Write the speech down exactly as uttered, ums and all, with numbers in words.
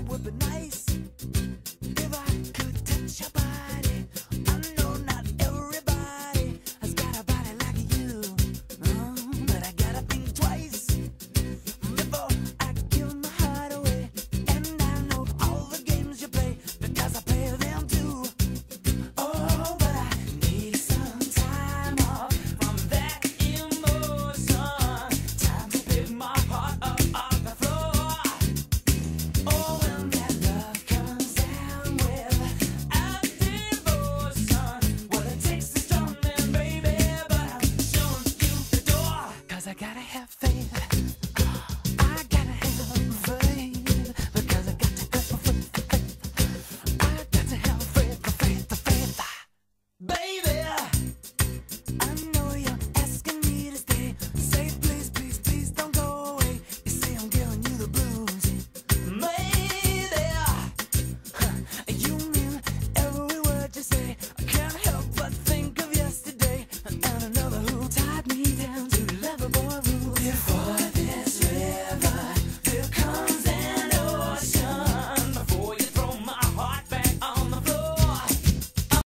would be nice if I could touch your body. I know not everybody has got a body like you, mm, but I gotta think twice before I give my heart away. And I know all the games you play because I play them too. Oh, but I need some time off from that emotion. Time to pick my heart up off the floor. Oh, when that love comes down without devotion, well, it takes a strong man, baby, but I'm showing you the door. 'Cause I gotta have faith.